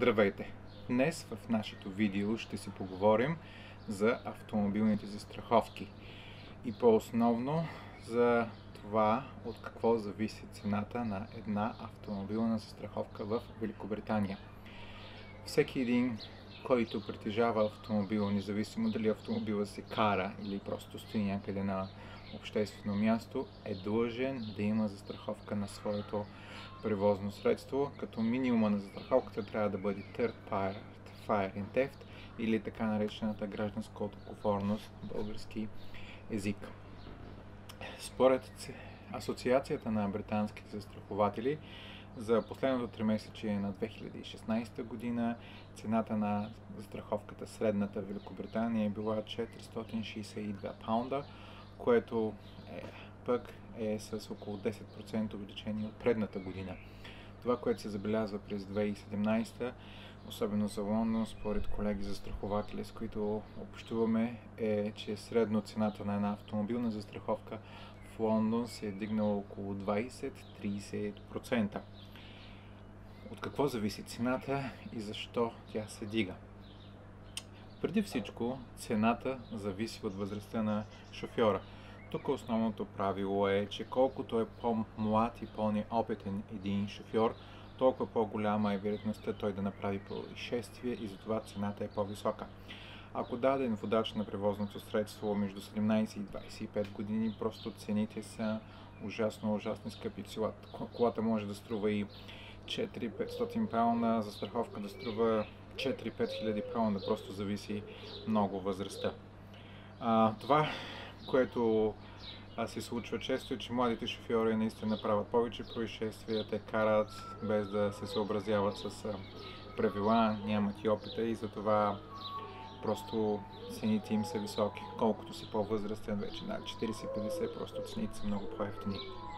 Здравейте! Днес в нашето видео ще си поговорим за автомобилните застраховки и по-основно за това от какво зависи цената на една автомобилна застраховка в Великобритания. Всеки един, който притежава автомобил, независимо дали автомобила се кара или просто стои някъде на обществено място, е длъжен да има застраховка на своето превозно средство, като минимума на застраховката трябва да бъде Third Fire and Theft или така наречената гражданска отговорност на български език. Според Асоциацията на британските застрахователи, за последното тримесечие на 2016 година цената на застраховката средната в Великобритания е била 462 паунда, което е с около 10% увеличение от предната година. Това, което се забелязва през 2017, особено за Лондон, според колеги застрахователи, с които общуваме, е, че средно цената на една автомобилна застраховка в Лондон се е дигнала около 20-30%. От какво зависи цената и защо тя се дига? Преди всичко, цената зависи от възрастта на шофьора. Тук основното правило е, че колкото е по-млад и по-неопитен един шофьор, толкова по-голяма е вероятността той да направи происшествие и затова цената е по-висока. Ако даден водач на превозното средство между 17 и 25 години, просто цените са ужасно скъпи. Колата може да струва и 400-500 паунда, застраховка да струва 4-5 хиляди паунда, просто зависи много възрастта. Това, което се случва често, е, че младите шофьори наистина правят повече происшествия, те карат без да се съобразяват с правила, нямат и опита и затова просто цените им са високи. Колкото си по-възрастен, вече над 40-50, просто цените са много по-евтини.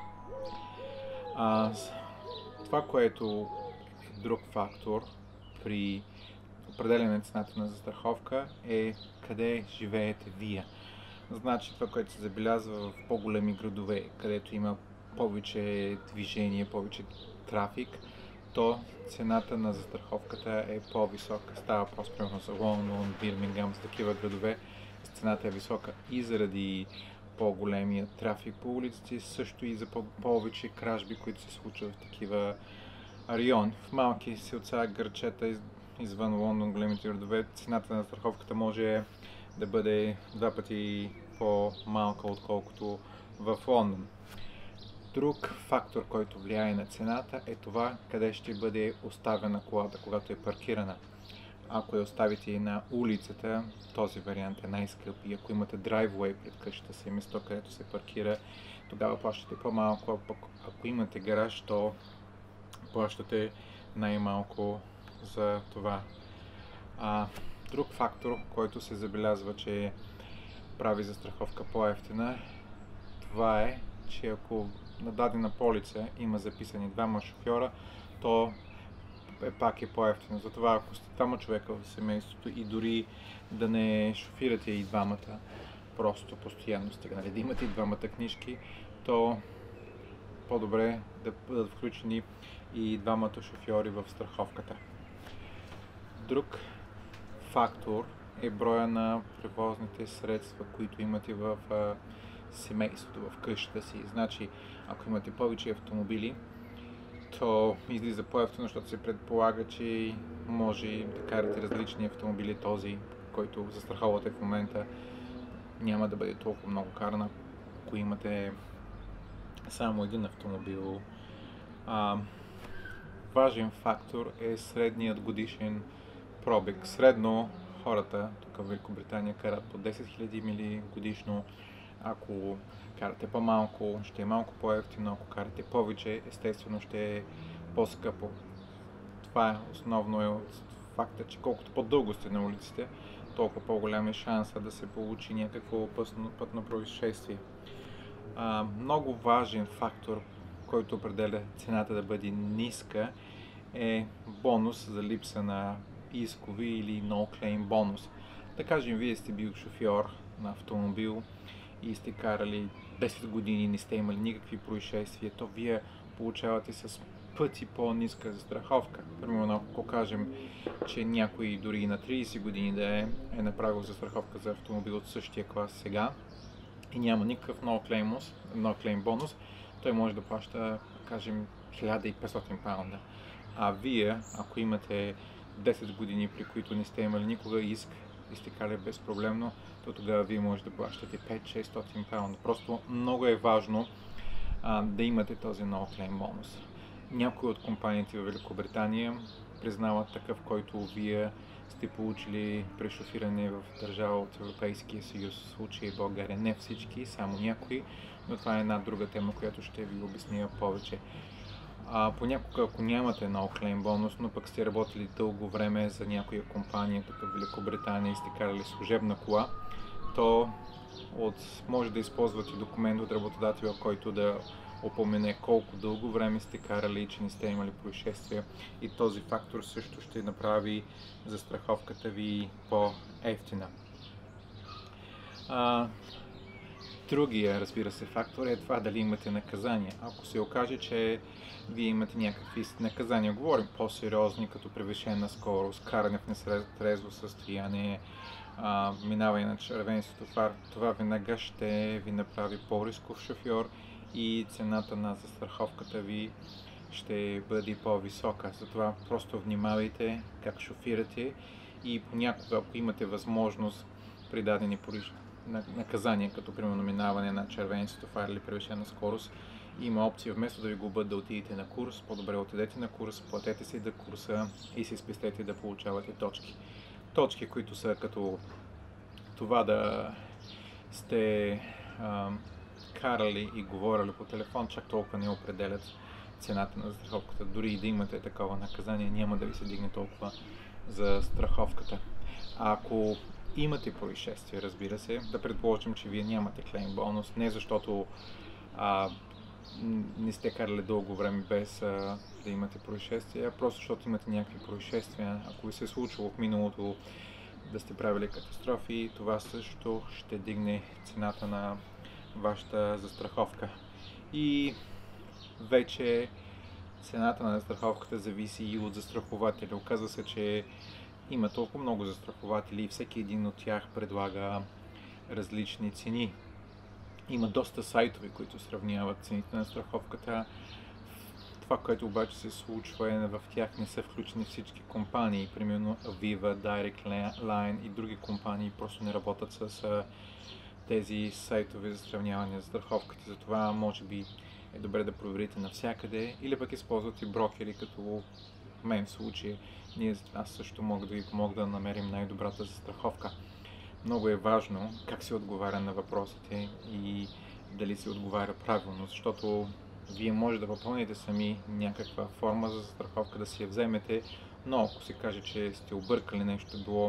Това, което е друг фактор при определяне цената на застраховка, е къде живеете вие. Значи това, което се забелязва в по-големи градове, където има повече движение, повече трафик, то цената на застраховката е по-висока. Става по-спрямо за Лондон, Бирмингам, с такива градове. Цената е висока и заради по-големия трафик по улиците, също и за повече кражби, които се случват в такива райони. В малки селца, градчета извън Лондон, големите градове, цената на застраховката може да бъде 2 пъти по-малка, отколкото в Лондон. Друг фактор, който влияе на цената, е това къде ще бъде оставена колата, когато е паркирана. Ако я оставите на улицата, този вариант е най-скъп, и ако имате драйввей пред къщата си, место, където се паркира, тогава плащате по-малко, ако имате гараж, то плащате най-малко за това. Друг фактор, който се забелязва, че прави застраховка по-евтина, това е, че ако на дадена полица има записани 2 шофьора, то пак е по-евтино. Затова ако сте 2 човека в семейството и дори да не шофирате и двамата, просто постоянно стига, да имате и 2 книжки, то по-добре да бъдат включени и 2 шофьори в страховката. Друг фактор е броя на превозните средства, които имате в семейството, в къщата си. Значи, ако имате повече автомобили, то излиза по-евтино, защото се предполага, че може да карате различни автомобили. Този, който застраховате в момента, няма да бъде толкова много каран, ако имате само един автомобил. Важен фактор е средният годишен пробег. Средно хората тук в Великобритания карат по 10 000 мили годишно. Ако карате по-малко, ще е малко по-евтино. Ако карате повече, естествено ще е по-скъпо. Това е основно от факта, че колкото по-дълго сте на улиците, толкова по-голям е шанса да се получи някакво пътно происшествие. Много важен фактор, който определя цената да бъде ниска, е бонус за липса на искови или no-claim бонус. Да кажем, вие сте бил шофьор на автомобил и сте карали 10 години, не сте имали никакви происшествия, то вие получавате с пъти по-ниска застраховка. Примерно, ако кажем, че някой дори и на 30 години да е направил застраховка за автомобил от същия клас сега и няма никакъв no-claim бонус, той може да плаща, да кажем, 1500 паунда. А вие, ако имате 10 години, при които не сте имали никога иск и сте кали безпроблемно, то тогава вие може да плащате 5-600 паунда. Просто много е важно да имате този no-claim бонус. Някои от компаниите в Великобритания признават такъв, който вие сте получили при шофиране в държава от Европейския съюз, в случая България. Не всички, само някои, но това е една друга тема, която ще ви обясня повече. Понякога, ако нямате no-claim бонус, но пък сте работили дълго време за някоя компания, тук в Великобритания и сте карали служебна кола, то може да използвате документ от работодателя, който да упомене колко дълго време сте карали и че не сте имали происшествия. И този фактор също ще направи застраховката ви по-евтина. Другия, разбира се, фактор е това дали имате наказания. Ако се окаже, че вие имате някакви наказания, говорим по-сериозни, като превишена скорост, каране в нетрезво състояние, минаване на червен светофар, това веднага ще ви направи по-рисков шофьор и цената на застраховката ви ще бъде по-висока. Затова просто внимавайте как шофирате и понякога, ако имате възможност при дадени наказания, като примерно минаване на червен светофар или превишена скорост, има опция вместо да ви го бъде да отидете на курс, по-добре отидете на курс, платете си да курса и си спестете да получавате точки. Точки, които са като това да сте карали и говорили по телефон, чак толкова не определят цената на застраховката. Дори и да имате такова наказание, няма да ви се дигне толкова за страховката. А ако имате происшествие, разбира се, да предположим, че вие нямате клейм бонус, не защото не сте карали дълго време без да имате происшествия, просто защото имате някакви происшествия. Ако ви се е случило в миналото да сте правили катастрофи, това също ще дигне цената на вашата застраховка. И вече цената на застраховката зависи и от застрахователя. Оказва се, че има толкова много застрахователи и всеки един от тях предлага различни цени. Има доста сайтове, които сравняват цените на застраховката. Това, което обаче се случва е, в тях не са включени всички компании. Примерно Aviva, Direct Line и други компании просто не работят с тези сайтове за сравняване на застраховката. Затова може би е добре да проверите навсякъде или пък използвате брокери, като в мен в случай. Аз също мога да ви помогна да намерим най-добрата застраховка. Много е важно как се отговаря на въпросите и дали се отговаря правилно, защото вие може да попълните сами някаква форма за застраховка, да си я вземете, но ако се каже, че сте объркали нещо, било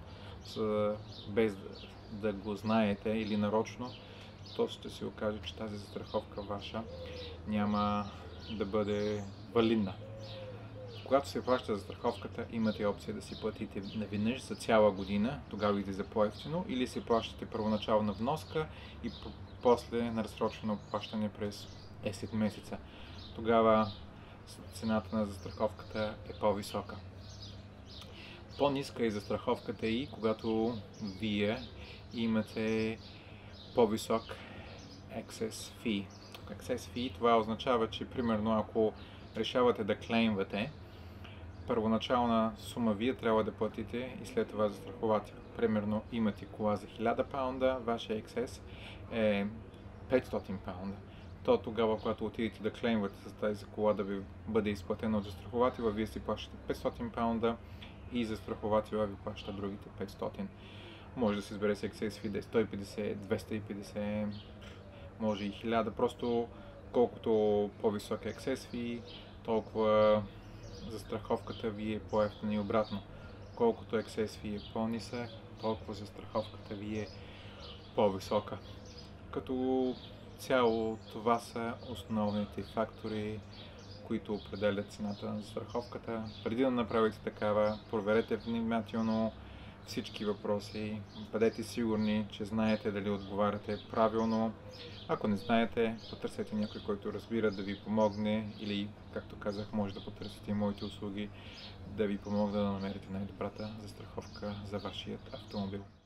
без да го знаете или нарочно, то ще се окаже, че тази застраховка ваша няма да бъде валидна. Когато се плаща застраховката, имате опция да си платите наведнъж за цяла година, тогава иде за по-евтино, или си плащате първоначална вноска и после на разсрочено плащане през 10 месеца. Тогава цената на застраховката е по-висока. По-ниска е застраховката и когато вие имате по-висок excess fee. Excess fee, това означава, че примерно ако решавате да клеймвате, първоначална сума вие трябва да платите и след това застраховател. Примерно имате кола за 1000 паунда, вашия excess е 500 паунда. То тогава, когато отидете да клеймвате за тази кола да ви бъде изплатена от застрахователя, вие си плащате 500 паунда и застрахователя ви плаща другите 500. Може да се избере с excess fee 150, 250, може и 1000. Просто колкото по-висок е excess fee, толкова застраховката ви е по-евтина и обратно. Колкото excess fee е по-нисък, толкова застраховката ви е по-висока. Като цяло това са основните фактори, които определят цената на застраховката. Преди да направите такава, проверете внимателно всички въпроси. Бъдете сигурни, че знаете дали отговаряте правилно. Ако не знаете, потърсете някой, който разбира да ви помогне, или, както казах, може да потърсите и моите услуги да ви помогна да намерите най-добрата застраховка за вашият автомобил.